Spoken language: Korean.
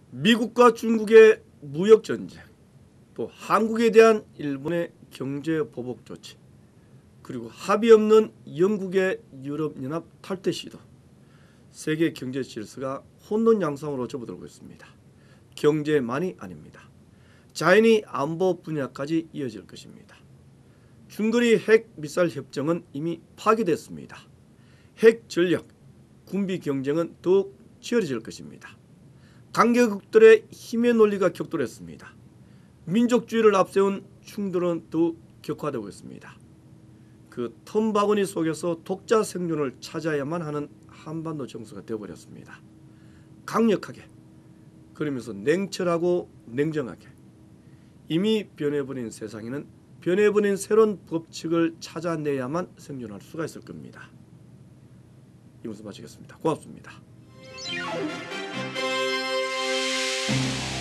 미국과 중국의 무역전쟁, 또 한국에 대한 일본의 경제보복 조치, 그리고 합의 없는 영국의 유럽연합 탈퇴 시도, 세계 경제 질서가 혼돈 양상으로 접어들고 있습니다. 경제만이 아닙니다. 자연히 안보 분야까지 이어질 것입니다. 중거리 핵미사일 협정은 이미 파기됐습니다. 핵 전력, 군비 경쟁은 더욱 치열해질 것입니다. 강대국들의 힘의 논리가 격돌했습니다. 민족주의를 앞세운 충돌은 더욱 격화되고 있습니다. 그 텀바구니 속에서 독자 생존을 찾아야만 하는 한반도 정서가 되어버렸습니다. 강력하게, 그러면서 냉철하고 냉정하게, 이미 변해버린 세상에는 변해버린 새로운 법칙을 찾아내야만 생존할 수가 있을 겁니다. 이것을 마치겠습니다. 고맙습니다.